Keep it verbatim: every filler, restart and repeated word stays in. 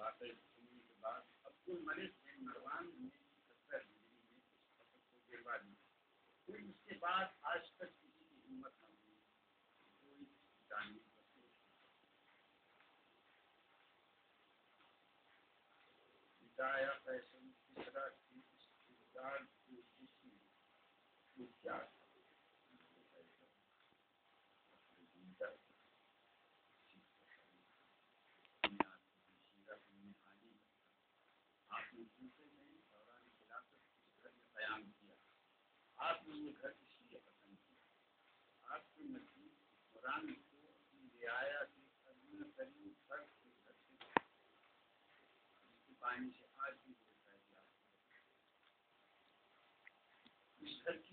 واقعی سننے کے بعد عبد الملک بن مروان نے کثرت زندگی میں اس فصل کو گروا دی. پھر اس کے بعد آج تک کسی کی ہمت نہ ہوئی کوئی جانب ہدایہ فیشن کی طرح کی استدار کی جس میں وہ کیا آپ نے دوسرے میں دوران خلافت اس گھر میں قیام کیا. آپ نے یہ گھر اس لیے پسند کیا. آپ کے نزدیک قرآن کو اپنی رعایا کے قدیم ترین گھر کے گھر سے اس کے پانی سے آج بھی گزرتا ہے. اس گھر کی